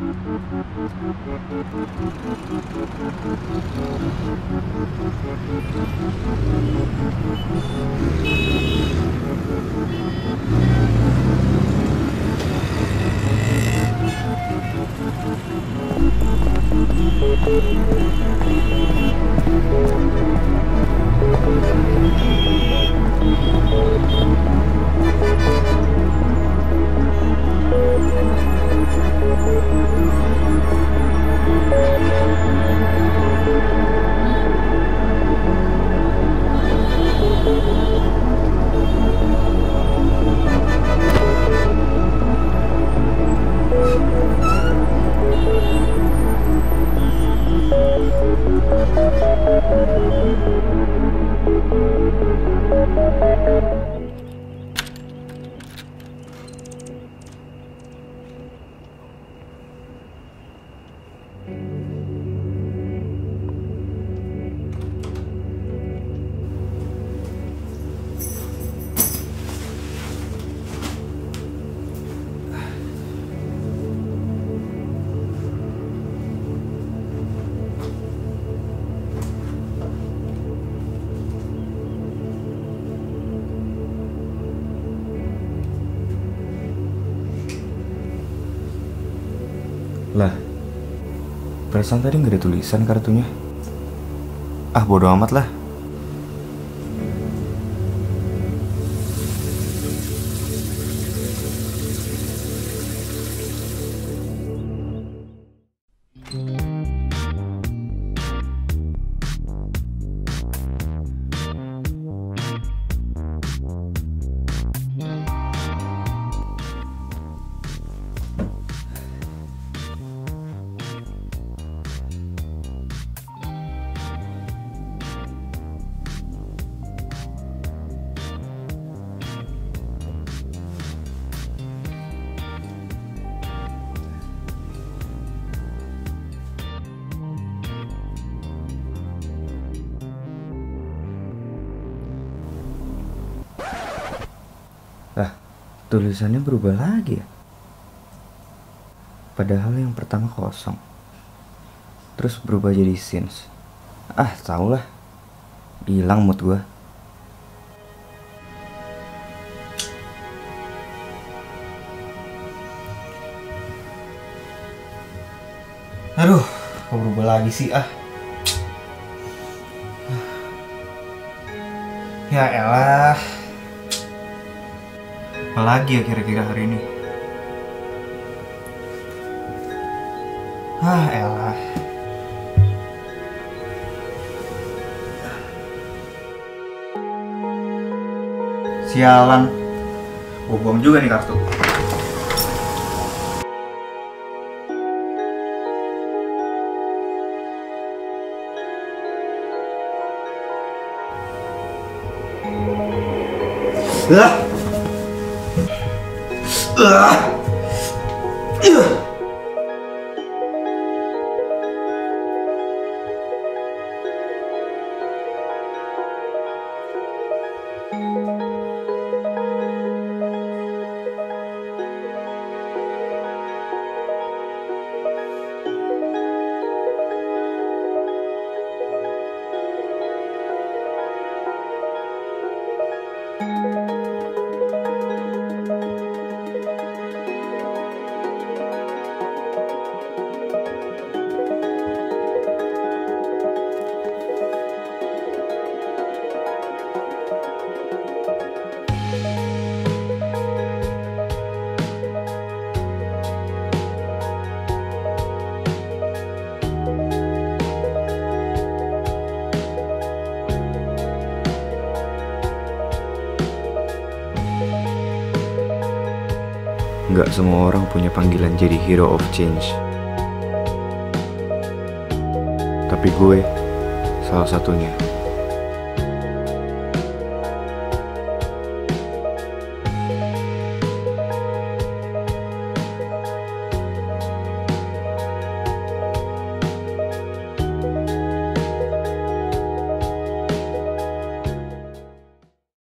Lah, perasaan tadi nggak ada tulisan kartunya. Ah, bodo amat lah. Lah, tulisannya berubah lagi ya. Padahal yang pertama kosong, terus berubah jadi scenes. Ah, tau lah. Hilang mood gua. Aduh, kok berubah lagi sih ah. Ya elah. Apalagi ya kira-kira hari ini? Ah elah. Sialan. Gua buang juga nih kartu. Gak semua orang punya panggilan jadi hero of change. Tapi gue salah satunya.